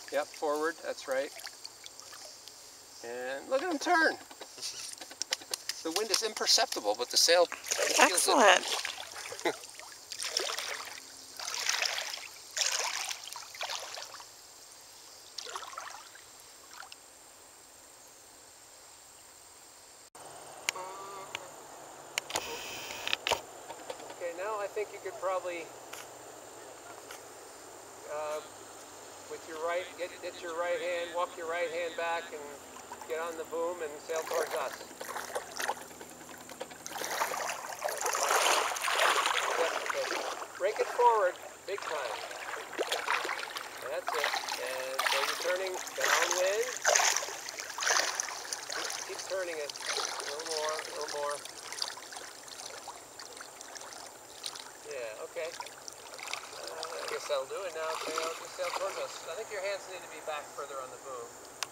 Yep, forward, that's right. And look at him turn. The wind is imperceptible, but the sail feels it. Excellent. Okay, now I think you could probably, with your right, get your right hand, walk your right hand back and get on the boom and sail towards us. Break it forward, big time. That's it. And so you're turning downwind. Keep turning it. A little more, a little more. Yeah, okay. I guess that'll do it now. Just sail towards us. I think your hands need to be back further on the boom.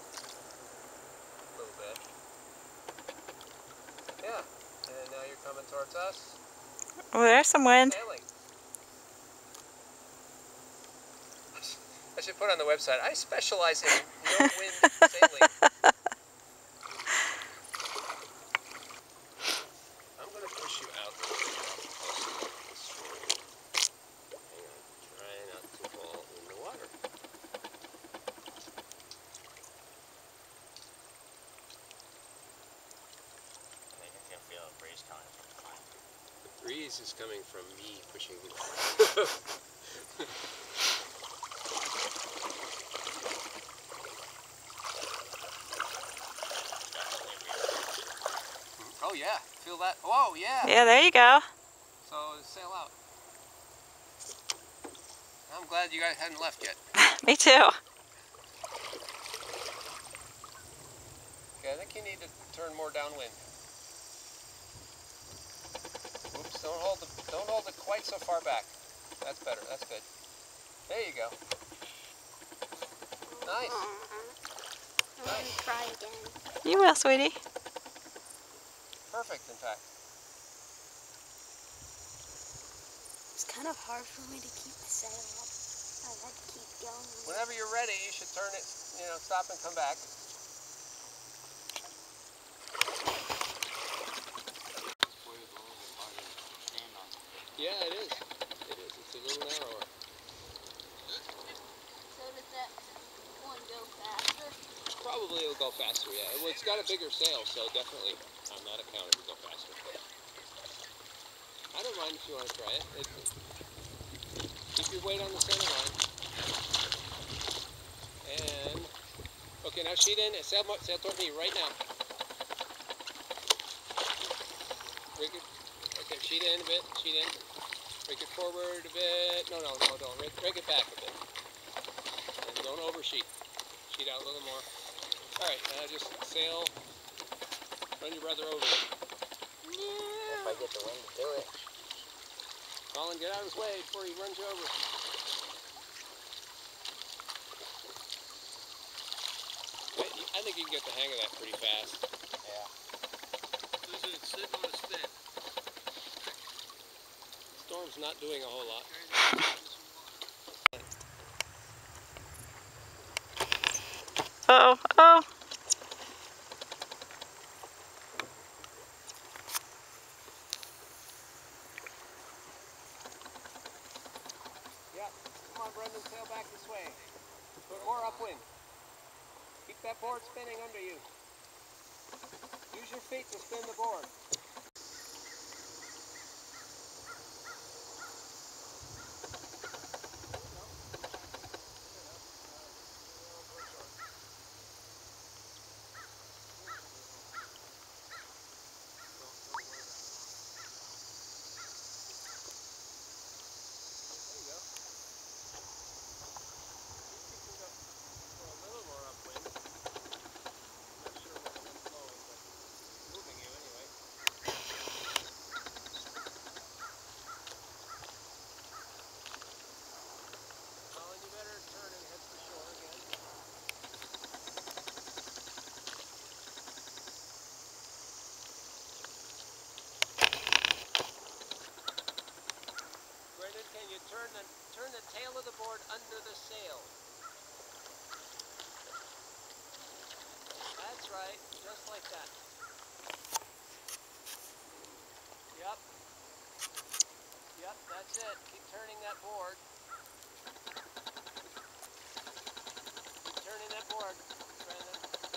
A little bit. Yeah. And now you're coming towards us. Oh, there's some wind. Sailing. I should put on the website, I specialize in no-wind sailing. I'm going to push you out. Hang on. Try not to fall in the water. I think I can feel a breeze coming from behind. The breeze is coming from me pushing you. Oh yeah, feel that? Whoa, yeah. Yeah, there you go. So sail out. I'm glad you guys hadn't left yet. Me too. Okay, I think you need to turn more downwind. Oops, don't hold it quite so far back. That's better, that's good. There you go. Nice. I'm going to try again. You will, sweetie. Perfect, in fact. It's kind of hard for me to keep the sail up. I had to keep going. Whenever you're ready, you should turn it, stop and come back. Yeah, it is. It is. It's a little narrower. So does that one go faster? Probably it'll go faster, yeah. Well, it's got a bigger sail, so definitely on that account it will go faster. I don't mind if you want to try it. Keep your weight on the center line. And, okay, now sheet in and sail toward me right now. Break it. Okay, sheet in a bit, sheet in. Break it forward a bit. No, don't. Break it back a bit. And don't oversheet. Sheet out a little more. Alright, now just sail. Run your brother over it. If I get the wind to do it. Colin, get out of his way before he runs you over. I think you can get the hang of that pretty fast. Yeah. Is it sitting on a stick? Storm's not doing a whole lot. Uh-oh. Oh. Yeah, come on, Brendan, sail back this way. Put more upwind. Keep that board spinning under you. Use your feet to spin the board. Just like that. Yep. Yep, that's it. Keep turning that board. Keep turning that board, Brandon.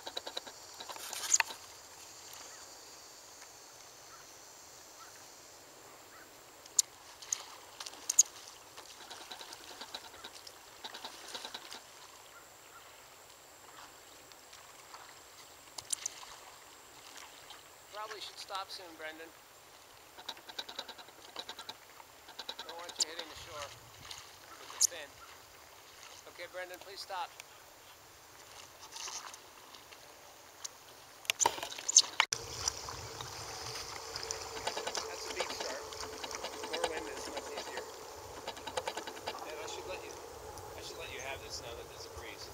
Probably should stop soon, Brendan. Don't want you hitting the shore with the fin. Okay, Brendan, please stop. That's a beach start. More wind is much easier. And I should let you have this now that there's a breeze.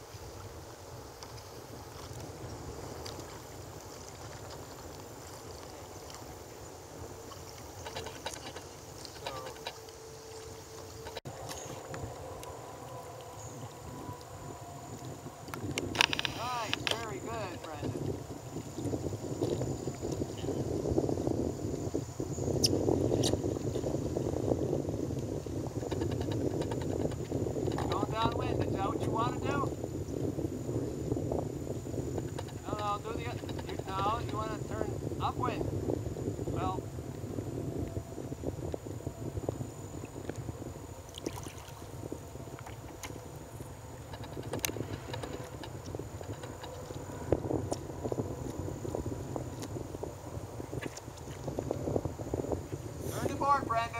Very good, Brendan. Going downwind, is that what you want to do? No, do the... No, you want to turn upwind. Well... Turn the board, Brandon.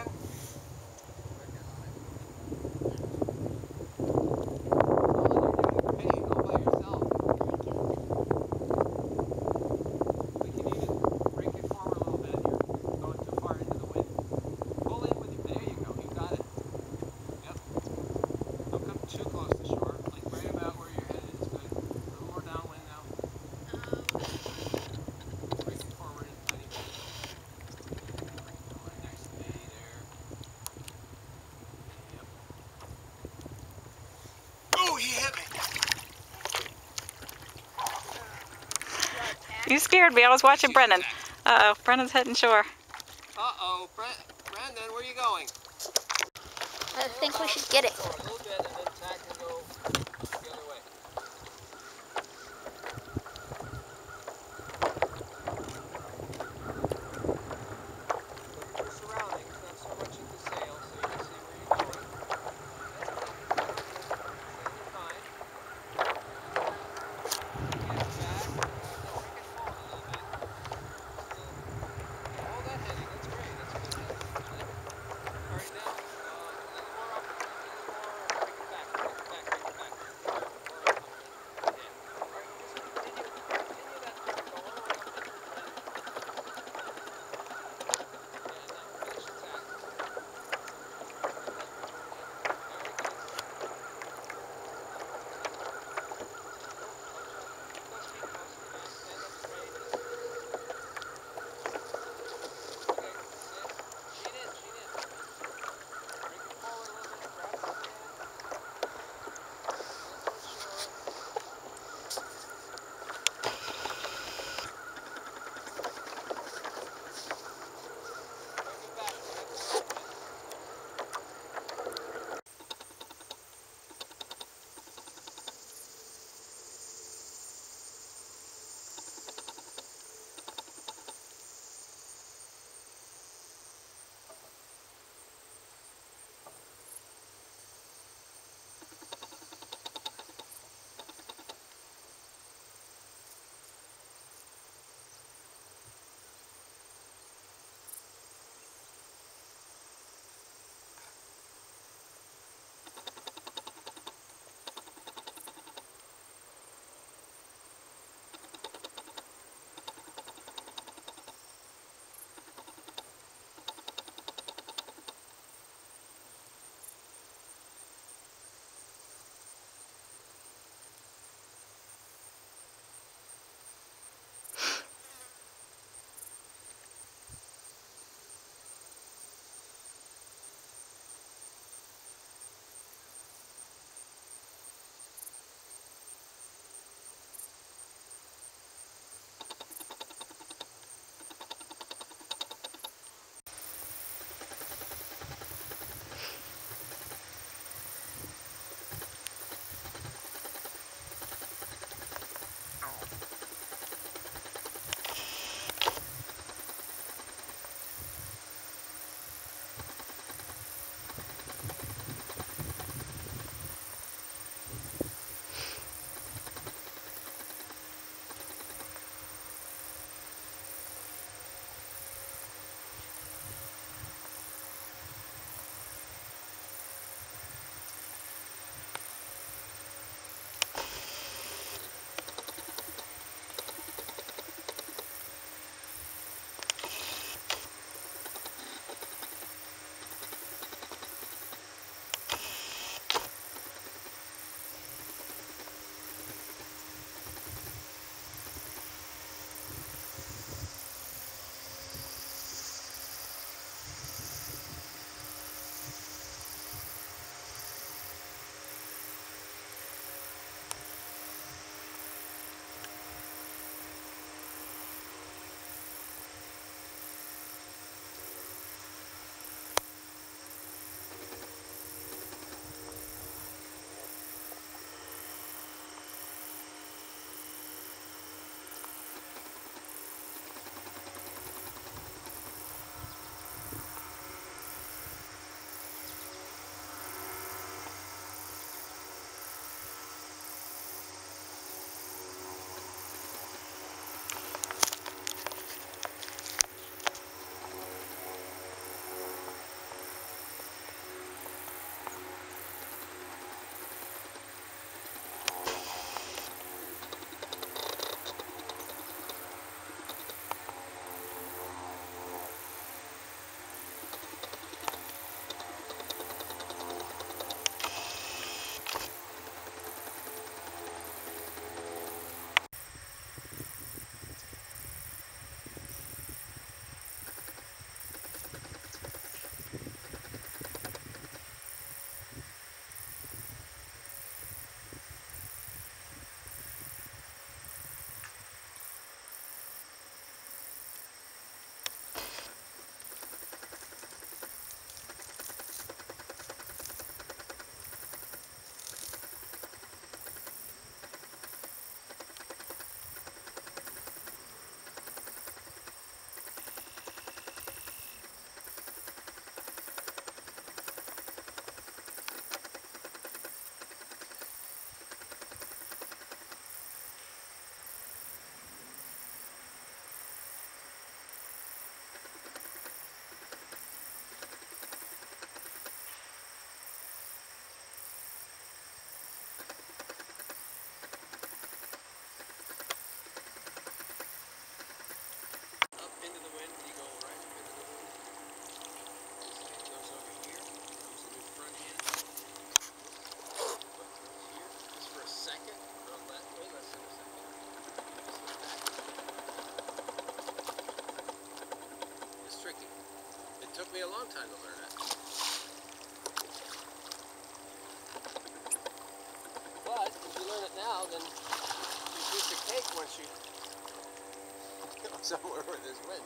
You scared me. I was watching Brennan. Uh-oh, Brennan's heading shore. Uh-oh, Brandon, where are you going? I think we should get it. Go a little bit and then tack and go the other way. Look at your surroundings, not so much at the sail, so you can see where you're going. You're fine. Get back. Make it forward a little bit. Hold that heading. That's great. That's a good heading. All right, now, a little more up. A little more long time to learn it. But if you learn it now, then you piece of cake once you go somewhere where there's wind.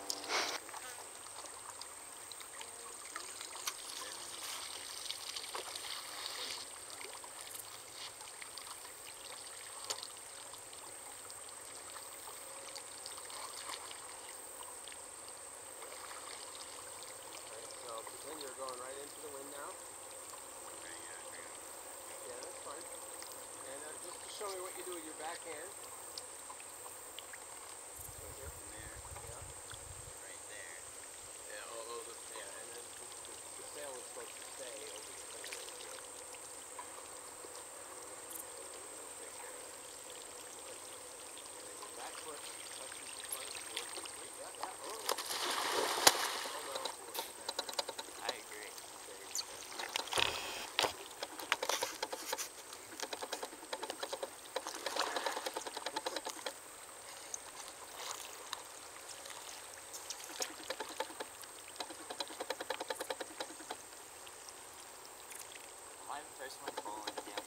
Pretend you're going right into the wind now. Yeah, that's fine. And just to show me what you do with your backhand. Right here. From there. Yeah. Right there. Yeah, and then the sail is supposed to stay over the thing. And then your back foot touches the front of the board. Yeah, oh. First one falling down.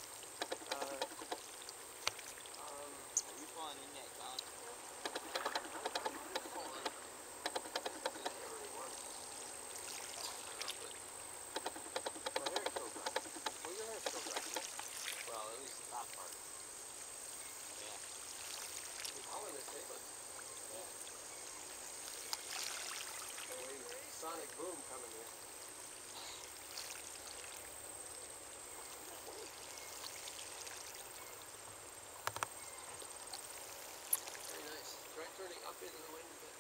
Are you falling in yet, Colin? My hair's still dry. Well, your hair's still dry. Well, at least the top part. Yeah. Colin is sailing. Yeah. Sonic boom coming here. Try turning up into the wind a bit.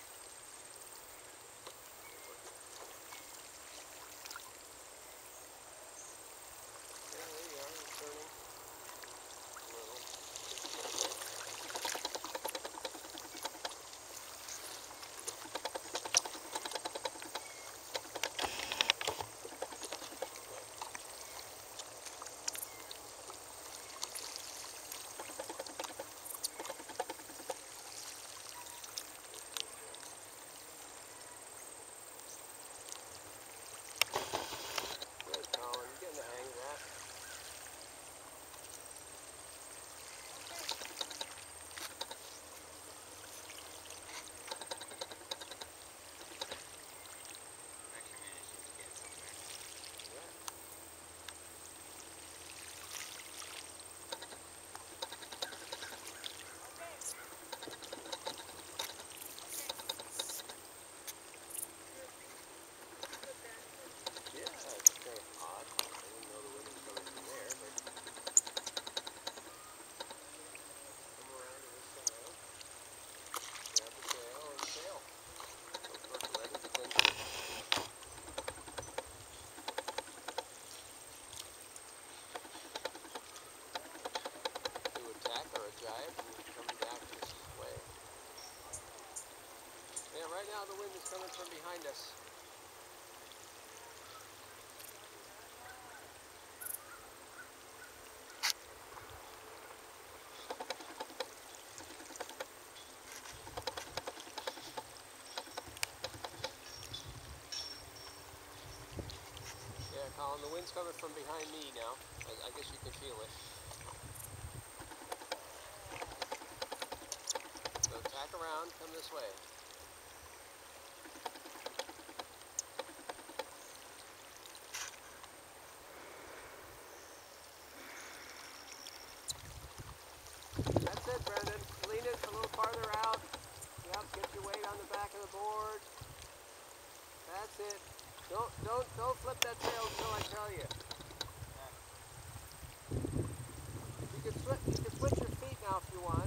Yeah, there you are. It's turning a little. Right now the wind is coming from behind us. Yeah, Colin, the wind's coming from behind me now. I guess you can feel it. So tack around, come this way. That's it, Brendan. Lean it a little farther out. Yep, get your weight on the back of the board. That's it. Don't flip that sail until I tell you. You can switch your feet now if you want.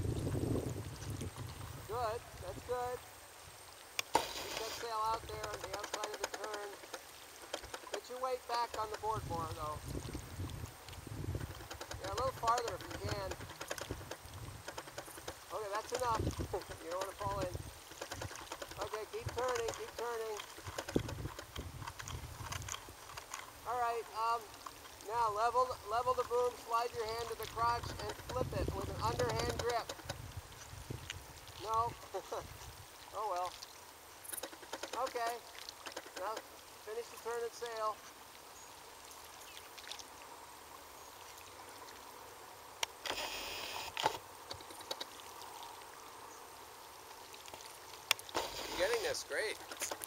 Good. That's good. Keep that sail out there on the outside of the turn. Get your weight back on the board more, though. Yeah, a little farther if you can. Okay, that's enough. You don't want to fall in. Okay, keep turning, keep turning. Alright, now level the boom, slide your hand to the crotch, and flip it with an underhand grip. No. Oh well. Okay. Now, finish the turn and sail. You're getting this, great.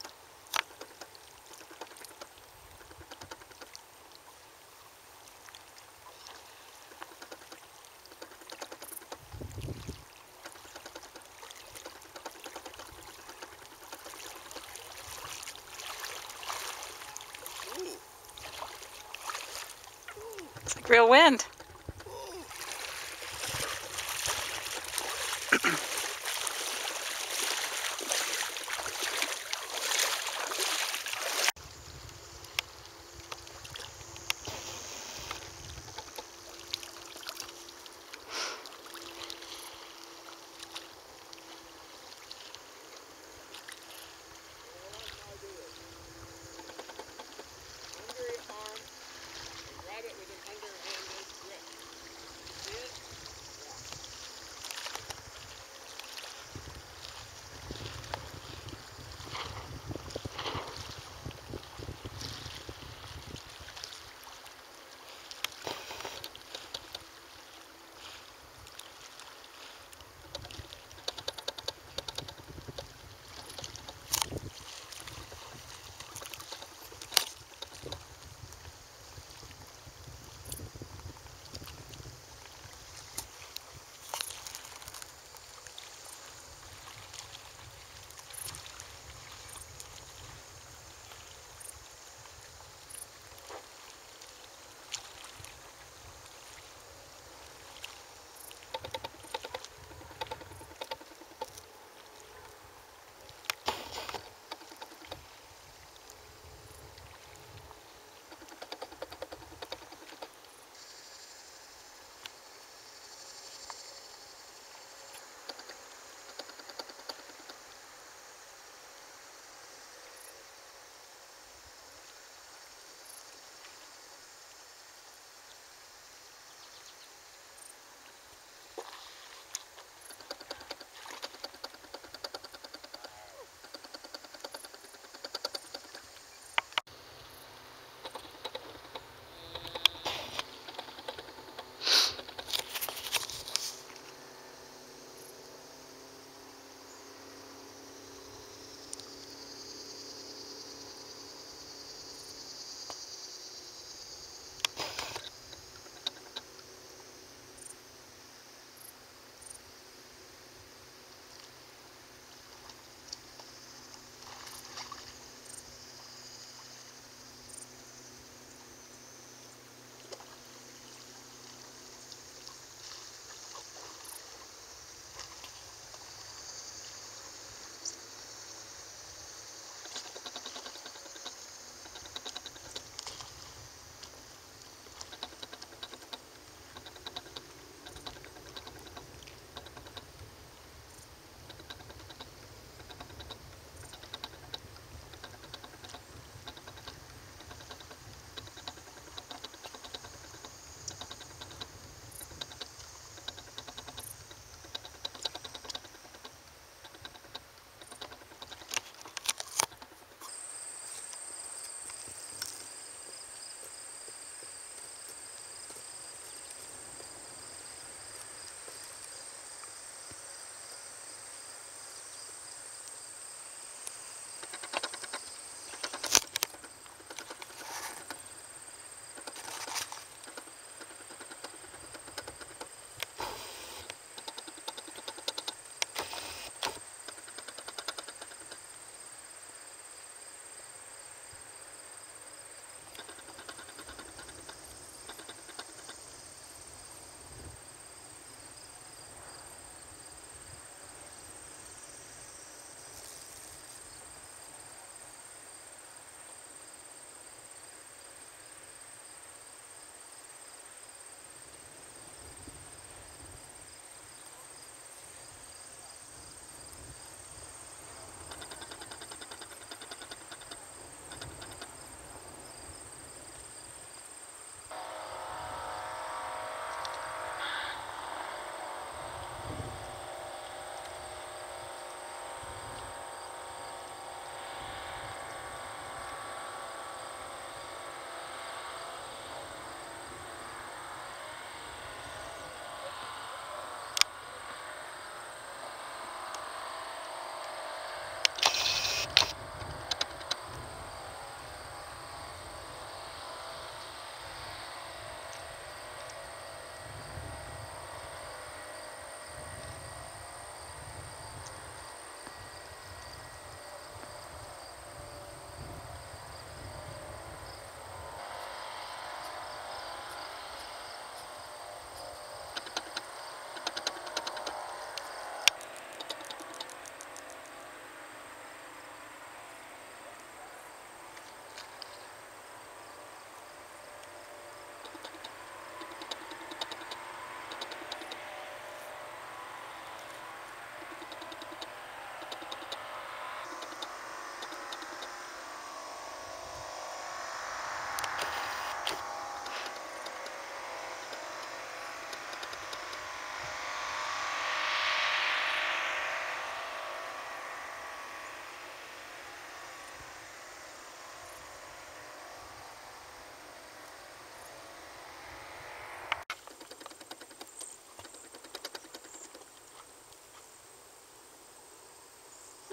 It's like real wind. Under your arm and grab it with an underhanded grip.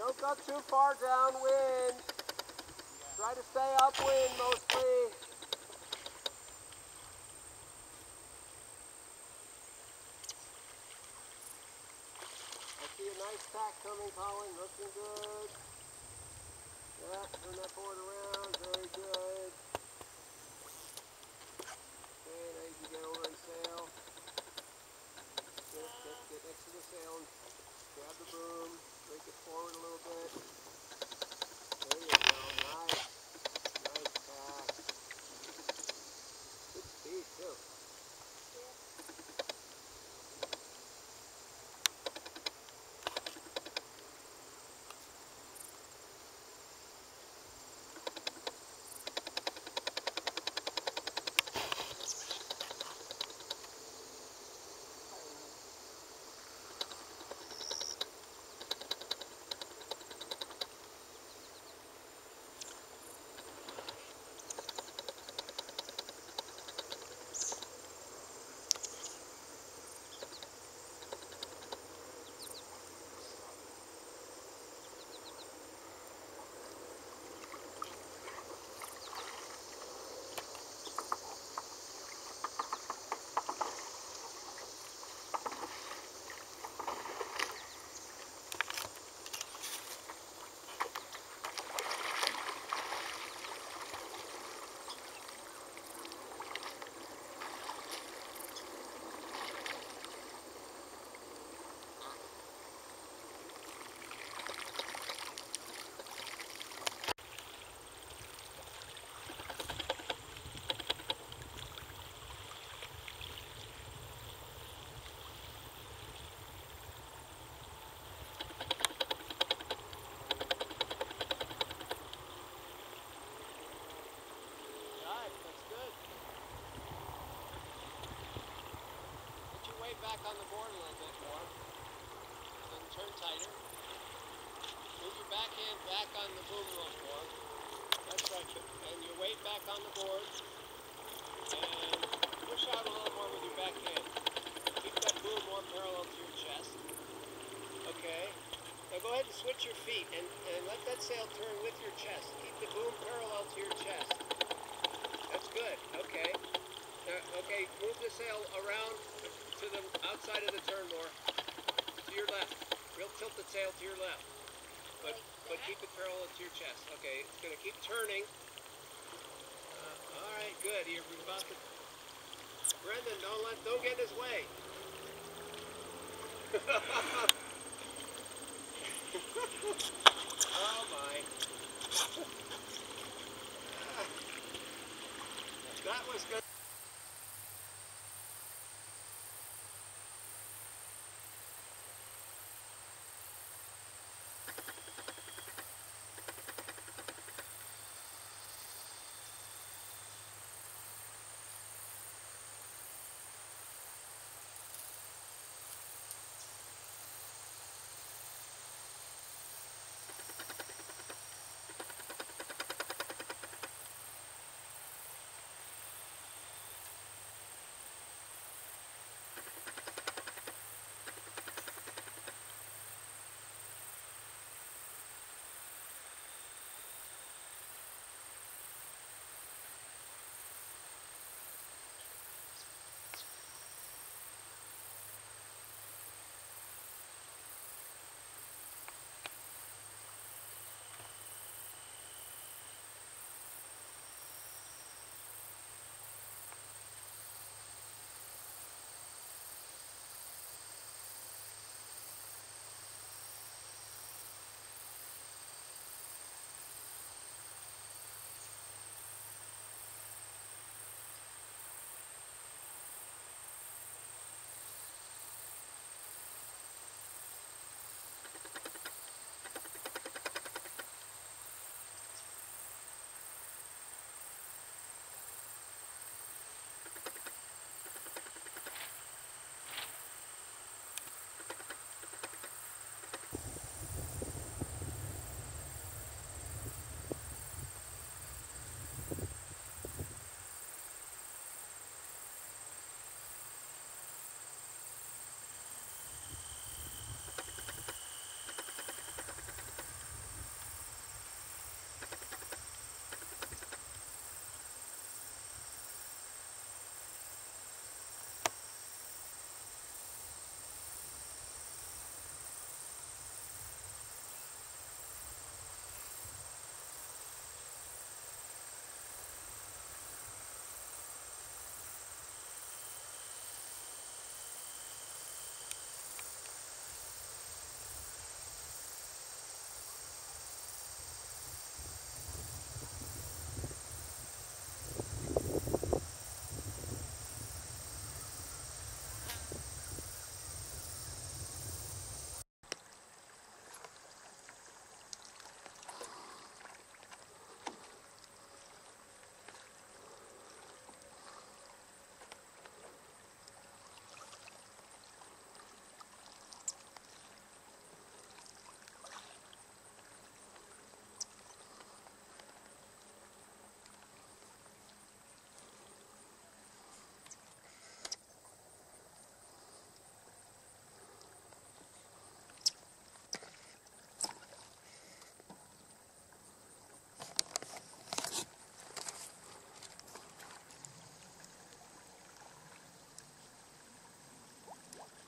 Don't go too far downwind. Try to stay upwind mostly. I see a nice tack coming, Colin. Looking good. Yeah, turn that board around. Very good. Okay, now you can get over and sail. Get next to the sail and grab the boom. Break it forward a little bit. There you go. Nice. Nice tack. Good speed, too. Back on the board a little bit more. Then turn tighter. Move your backhand back on the boom a little more. That's right. And your weight back on the board. And push out a little more with your backhand. Keep that boom more parallel to your chest. Okay. Now go ahead and switch your feet and let that sail turn with your chest. Keep the boom parallel to your chest. That's good. Okay. Okay, move the sail around to the outside of the turn more, to your left. Real tilt the sail to your left, but keep it parallel to your chest. Okay, it's going to keep turning. All right, good. You're about to. Brendan, don't get in his way. Oh my. That was good.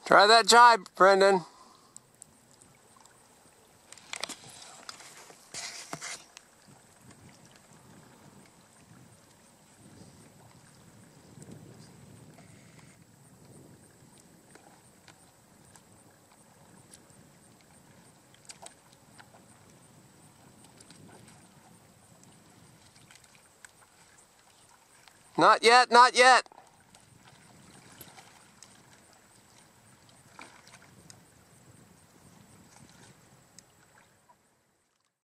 Try that jibe, Brendan. Not yet, not yet.